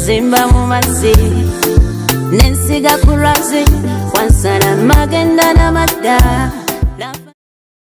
zimba mu mazzi nensiga ku lwazi wansala magenda n'amadda